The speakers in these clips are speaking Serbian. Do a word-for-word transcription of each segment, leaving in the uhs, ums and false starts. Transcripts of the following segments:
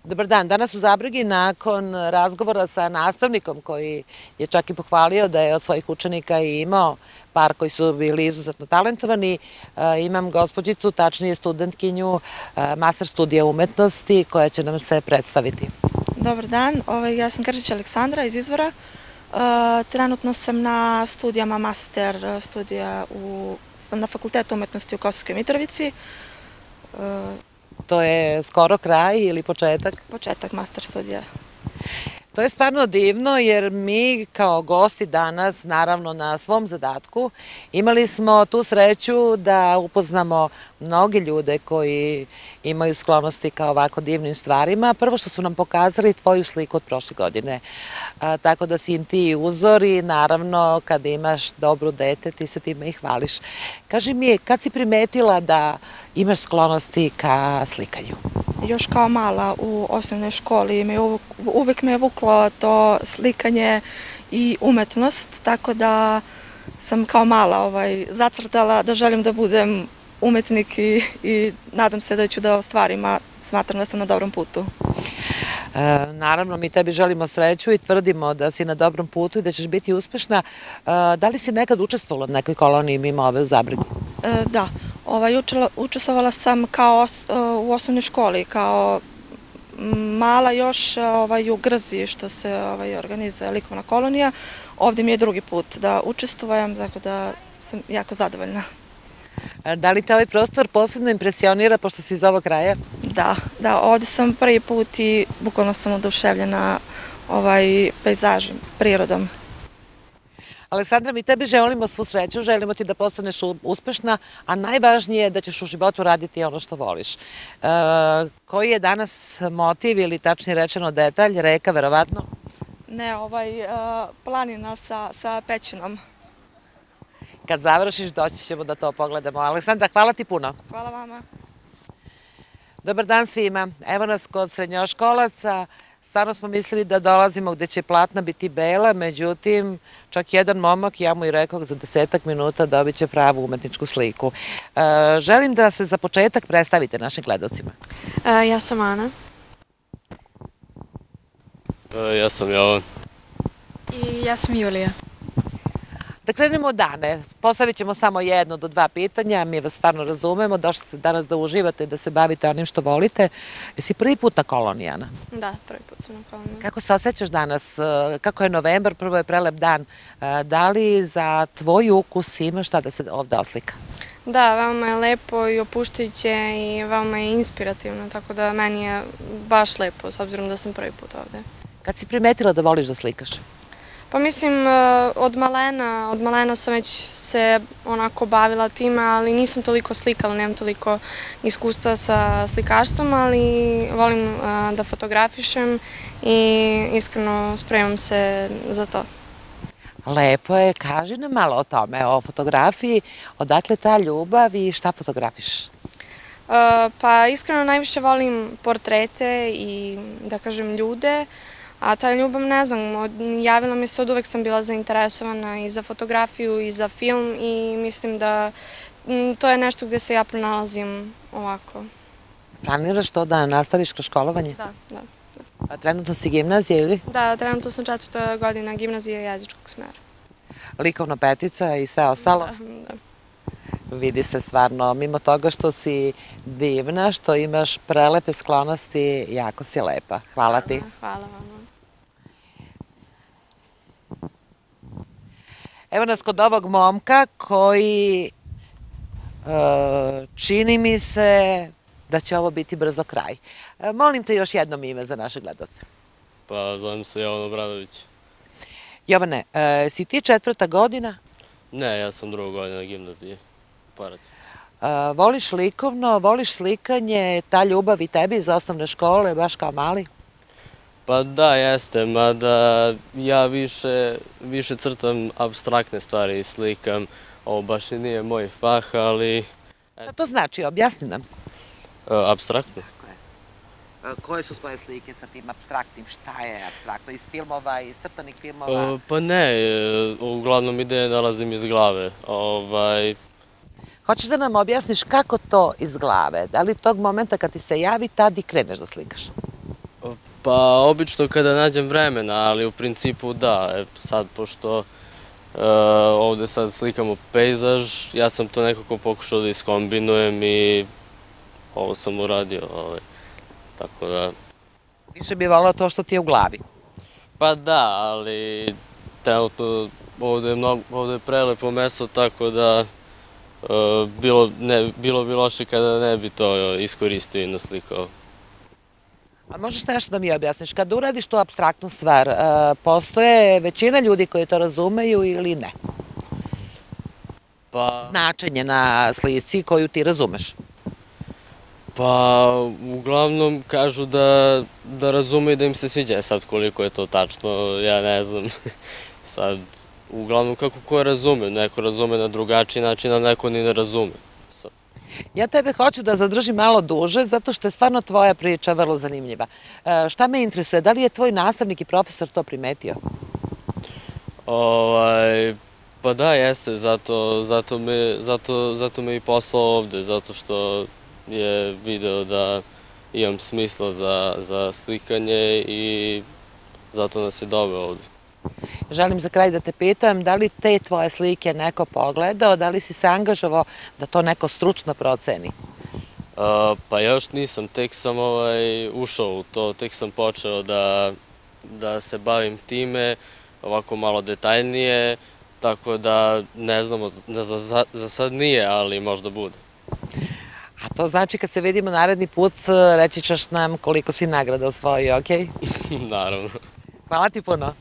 Dobar dan. Danas u Zabregi nakon razgovora sa nastavnikom koji je čak i pohvalio da je od svojih učenika i imao par koji su bili izuzetno talentovani, imam gospođicu, tačnije studentkinju master studija umetnosti koja će nam se predstaviti. Dobar dan, ja sam Grčić Aleksandra iz Izvora. Trenutno sam na studijama master studija na Fakultetu umetnosti u Kosovskoj Mitrovici. To je skoro kraj ili početak? Početak master studija. To je stvarno divno jer mi kao gosti danas, naravno na svom zadatku, imali smo tu sreću da upoznamo mnogi ljude koji imaju sklonosti ka ovako divnim stvarima. Prvo što su nam pokazali tvoju sliku od prošle godine. Tako da si im ti uzor i naravno kada imaš dobro dete ti se time i hvališ. Kaži mi, kad si primetila da imaš sklonosti ka slikanju? Još kao mala u osnovnoj školi uvek me je vuklo to slikanje i umetnost, tako da sam kao mala zacrtala da želim da budem umetnik i nadam se da ću da ostvarim, a smatram da sam na dobrom putu. Naravno, mi tebi želimo sreću i tvrdimo da si na dobrom putu i da ćeš biti uspešna. Da li si nekad učestvovala u nekoj koloniji mimo ove u Zabregi? Da. Učestvovala sam u osnovnoj školi, kao mala još u Grzi što se organizuje likovna kolonija. Ovdje mi je drugi put da učestvujem, tako da sam jako zadovoljna. Da li te ovaj prostor posebno impresionira pošto si iz ovog kraja? Da, da, ovdje sam prvi put i bukvalno sam oduševljena pejzažem, prirodom. Aleksandra, mi tebi želimo svu sreću, želimo ti da postaneš uspešna, a najvažnije je da ćeš u životu raditi ono što voliš. Koji je danas motiv ili tačnije rečeno detalj, reka verovatno? Ne, ovaj planina sa pećinom. Kad završiš doći ćemo da to pogledamo. Aleksandra, hvala ti puno. Hvala vama. Dobar dan svima. Evo nas kod srednjoškolaca. Stvarno smo mislili da dolazimo gde će platna biti bela, međutim, čak jedan momak, ja mu i rekao za desetak minuta dobit će pravu umetničku sliku. Želim da se za početak predstavite našim gledalcima. Ja sam Ana. Ja sam Jovan. I ja sam Julija. Da krenemo od Ane, postavit ćemo samo jedno do dva pitanja, mi vas stvarno razumemo, došli ste danas da uživate i da se bavite onim što volite. Jesi prvi put na koloniji, Ana? Da, prvi put sam na koloniji. Kako se osjećaš danas? Kako je novembar, prvo je prelep dan. Da li za tvoj ukus ima šta da se ovde oslika? Da, veoma je lepo i opuštajuće i veoma je inspirativno, tako da meni je baš lepo, s obzirom da sam prvi put ovde. Kad si primetila da voliš da slikaš? Pa mislim, od malena, od malena sam već se onako bavila time, ali nisam toliko slikala, nemam toliko iskustva sa slikaštvom, ali volim da fotografišem i iskreno spremam se za to. Lepo je, kaži nam malo o tome, o fotografiji, odakle ta ljubav i šta fotografiš? Pa iskreno najviše volim portrete i da kažem ljude, a ta ljubav, ne znam, javila mi se od uvek sam bila zainteresovana i za fotografiju i za film i mislim da to je nešto gde se ja pronalazim ovako. Planiraš to da nastaviš kroz školovanje? Da, da. A trenutno si gimnazija ili? Da, trenutno sam četvrta godina gimnazije jezičkog smera. Likovna petica i sve ostalo? Da, da. Vidi se stvarno, mimo toga što si divna, što imaš prelepe sklonosti, jako si lepa. Hvala ti. Hvala vama. Evo nas kod ovog momka koji čini mi se da će ovo biti brzo kraj. Molim te još jednom ime za naše gledalce. Pa zovem se Jovan Obradović. Jovane, si ti četvrta godina? Ne, ja sam druga godina gimnazije. Parac. Voliš likovno, voliš slikanje, ta ljubav i tebi iz osnovne škole, baš kao mali? Pa da, jeste, mada ja više crtam apstraktne stvari i slikam. Ovo baš i nije moj fah, ali... Šta to znači? Objasni nam. Apstraktno? Tako je. Koje su tvoje slike sa tim apstraktnim? Šta je apstraktno? Iz filmova, iz crtanih filmova? Pa ne, uglavnom ideje nalazim iz glave. Hoćeš da nam objasniš kako to iz glave? Da li tog momenta kad ti se javi, tad i kreneš da slikaš? Pa obično kada nađem vremena, ali u principu da. E, sad, pošto e, ovde sad slikamo pejzaž, ja sam to nekako pokušao da iskombinujem i ovo sam uradio. Ovaj. Tako da... Više bi volao to što ti je u glavi. Pa da, ali trenutno ovde je, mnogo, ovde je prelepo mesto, tako da e, bilo, ne, bilo bi loše kada ne bi to iskoristio i naslikao. A možeš nešto da mi objasniš? Kada uradiš tu apstraktnu stvar, e, postoje većina ljudi koji to razumeju ili ne? Pa... Značenje na slici koju ti razumeš. Pa, uglavnom kažu da, da razume i da im se sviđa. Sad koliko je to tačno, ja ne znam. Sad, uglavnom kako ko razume, neko razume na drugačiji način, a neko ni ne razume. Sad. Ja tebe hoću da zadržim malo duže, zato što je stvarno tvoja priča vrlo zanimljiva. E, šta me interesuje, da li je tvoj nastavnik i profesor to primetio? Ovaj, pa da, jeste, zato, zato, me, zato, zato me i poslao ovde, zato što je video da imam smisla za, za slikanje i zato nas je doveo ovde. Želim za kraj da te pitam, da li te tvoje slike neko pogledao, da li si se angažovao da to neko stručno proceni? A, pa još nisam, tek sam ovaj, ušao u to, tek sam počeo da, da se bavim time, ovako malo detaljnije, tako da ne znamo, da za, za sad nije, ali možda bude. A to znači kad se vidimo naredni put, reći ćeš nam koliko si nagrada osvojio, okej? Naravno. Hvala ti puno.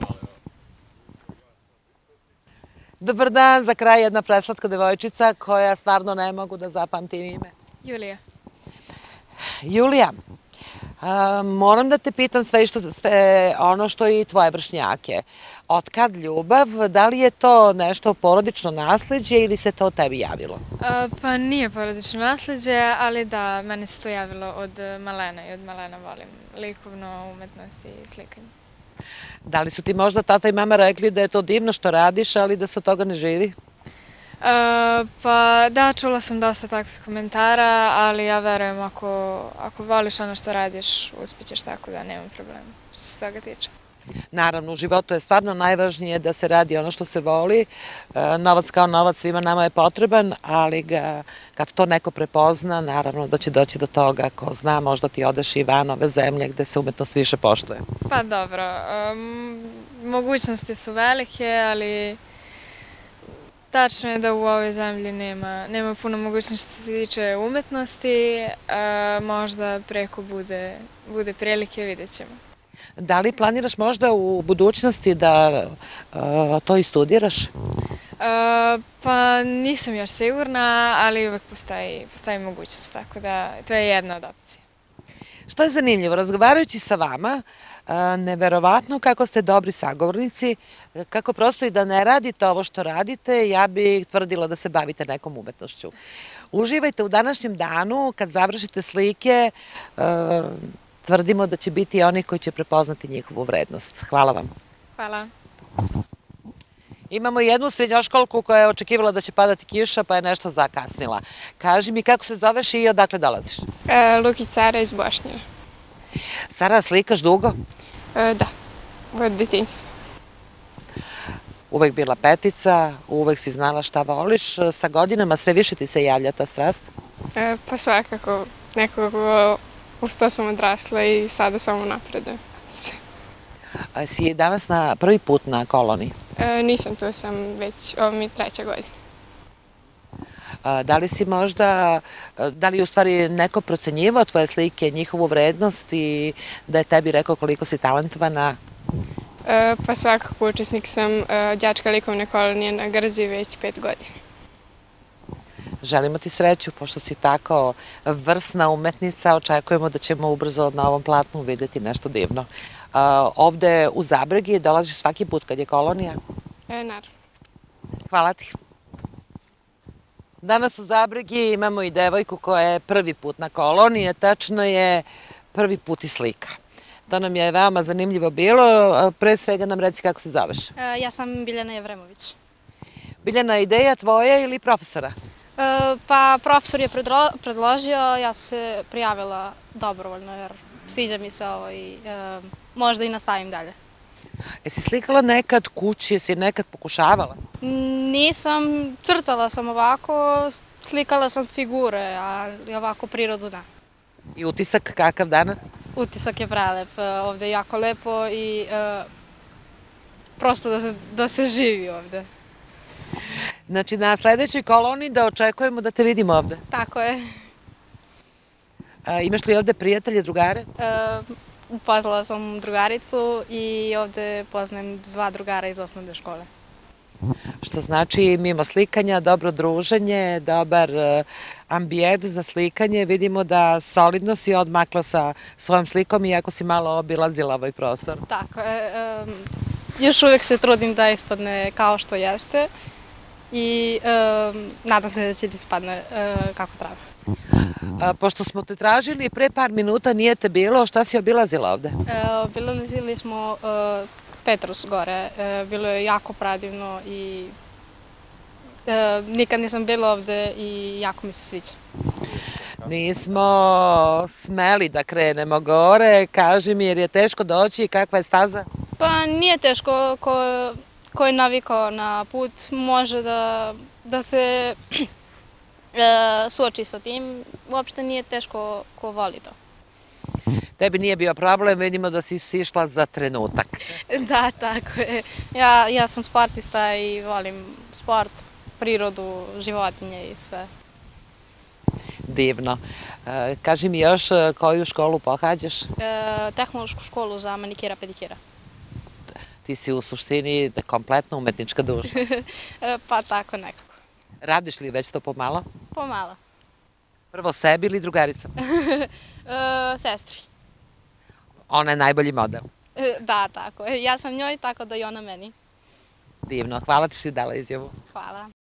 Dobar dan, za kraj jedna preslatka devojčica koja stvarno ne mogu da zapamtim ime. Julija. Julija, a, moram da te pitam sve, što, sve ono što i tvoje vršnjake. Od kad ljubav, da li je to nešto porodično nasleđe ili se to tebi javilo? A, pa nije porodično nasleđe, ali da, meni se to javilo od malena i od malena volim likovno, umetnost i slikanje. Da li su ti možda tata i mama rekli da je to divno što radiš, ali da se od toga ne živi? A, pa da, čula sam dosta takvih komentara, ali ja verujem ako, ako voliš ono što radiš, uspjećeš, tako da nemam problema što se toga tiče. Naravno, u životu je stvarno najvažnije da se radi ono što se voli. Novac kao novac svima nama je potreban, ali ga, kad to neko prepozna, naravno da će doći do toga, ko zna, možda ti odeš i van ove zemlje gde se umetnost više poštuje. Pa dobro, um, mogućnosti su velike, ali tačno je da u ovoj zemlji nema, nema puno mogućnosti što se tiče umetnosti, a možda preko bude, bude prilike, vidjet ćemo. Da li planiraš možda u budućnosti da uh, to i studiraš? Uh, pa nisam još sigurna, ali uvek postoji, postoji mogućnost, tako da to je jedna od opcija. Što je zanimljivo, razgovarajući sa vama, uh, neverovatno kako ste dobri sagovornici, kako prosto i da ne radite ovo što radite, ja bih tvrdila da se bavite nekom umetnošću. Uživajte u današnjem danu, kad završite slike, uh, tvrdimo da će biti oni koji će prepoznati njihovu vrednost. Hvala vam. Hvala. Imamo jednu srednjoškolku koja je očekivala da će padati kiša, pa je nešto zakasnila. Kaži mi kako se zoveš i odakle dolaziš? E, Luki Cara iz Bošnjeva. Sara, slikaš dugo? E, da, od detinjstva. Uvek bila petica, uvek si znala šta voliš. Sa godinama sve više ti se javlja ta strast? E, pa svakako, nekako uz to sam odrasla i sada samo napredujem. A si danas na prvi put na koloniji? E, nisam, tu sam već, ovo mi je treća godina. A, da li si možda, da li je u stvari neko procenjivao tvoje slike, njihovu vrednost i da je tebi rekao koliko si talentovana? E, pa svakako učesnik sam e, đačka likovne kolonije na Grzi već pet godina. Želimo ti sreću, pošto si tako vrsna umetnica, očekujemo da ćemo ubrzo na ovom platnu videti nešto divno. A, ovde u Zabregi dolaziš svaki put kad je kolonija? E, naravno. Hvala ti. Danas u Zabregi imamo i devojku koja je prvi put na koloniji, tačno je prvi put i slika. To nam je veoma zanimljivo bilo. Pre svega nam reci kako se zoveš. Ja sam Biljana Jevremović. Biljana, ideja tvoja ili profesora? Pa profesor je predložio, ja sam se prijavila dobrovoljno jer sviđa mi se ovo i e, možda i nastavim dalje. Jesi slikala nekad kući, jesi nekad pokušavala? Nisam, crtala sam ovako, slikala sam figure, ali ovako prirodu da. I utisak kakav danas? Utisak je prelep, ovde je jako lepo i e, prosto da se, da se živi ovde. Znači, na sledećoj koloni da očekujemo da te vidimo ovde. Tako je. A, imaš li ovde prijatelje, drugare? E, upoznala sam drugaricu i ovde poznajem dva drugara iz osnovne škole. Što znači, mimo slikanja, dobro druženje, dobar e, ambijent za slikanje. Vidimo da solidno si odmakla sa svojom slikom, iako si malo obilazila ovaj prostor. Tako je. E, još uvek se trudim da ispadne kao što jeste i e, nadam se da će da ispadne e, kako treba. A, pošto smo te tražili pre par minuta, nije te bilo, šta si obilazila ovde? E, obilazili smo e, Petrus gore, e, bilo je jako predivno i e, nikad nisam bila ovde i jako mi se sviđa. Nismo smeli da krenemo gore, kaži mi jer je teško doći i kakva je staza? Pa nije teško, ko, ko je navikao na put može da, da se e, suoči sa tim, uopšte nije teško ko voli to. Tebi nije bio problem, vidimo da si sišla za trenutak. Da, tako je. Ja, ja sam sportista i volim sport, prirodu, životinje i sve. Divno. E, kaži mi još e, koju školu pohađaš? E, tehnološku školu za manikira, pedikira. Ti si u suštini kompletno umetnička duša. E, pa tako nekako. Radiš li već to pomalo? Pomalo. Prvo sebi ili drugarica? E, sestri. Ona je najbolji model. E, da, tako je. Ja sam njoj, tako da i ona meni. Divno. Hvala ti što si dala izjavu. Hvala.